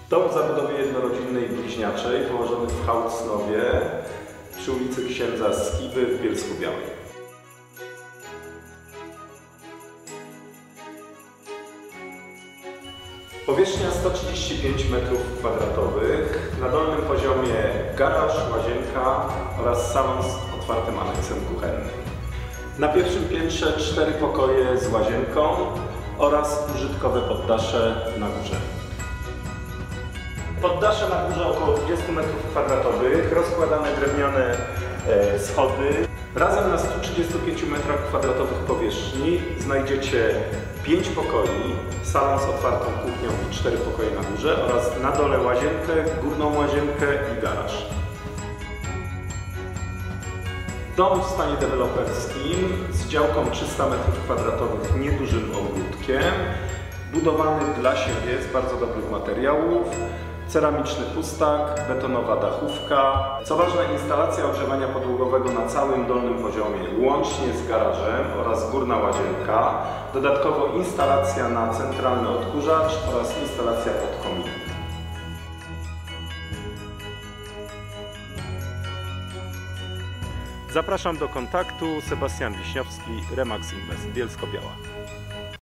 Dom w zabudowie jednorodzinnej bliźniaczej położony w Hałcnowie przy ulicy Księdza Skiby w Bielsku-Białej. Powierzchnia 135 m2, na dolnym poziomie garaż, łazienka oraz salon z otwartym aneksem kuchennym. Na pierwszym piętrze 4 pokoje z łazienką oraz użytkowe poddasze na górze. Poddasze na górze około 20 m2, rozkładane drewniane schody. Razem na 135 m2 powierzchni znajdziecie 5 pokoi, salon z otwartą kuchnią i 4 pokoje na górze oraz na dole łazienkę, górną łazienkę i garaż. Dom w stanie deweloperskim z działką 300 m2, niedużym ogródkiem, budowany dla siebie z bardzo dobrych materiałów, ceramiczny pustak, betonowa dachówka. Co ważne, instalacja ogrzewania podłogowego na całym dolnym poziomie, łącznie z garażem oraz górna łazienka. Dodatkowo instalacja na centralny odkurzacz oraz instalacja pod kominem. Zapraszam do kontaktu. Sebastian Wiśniowski, Remax Invest, Bielsko-Biała.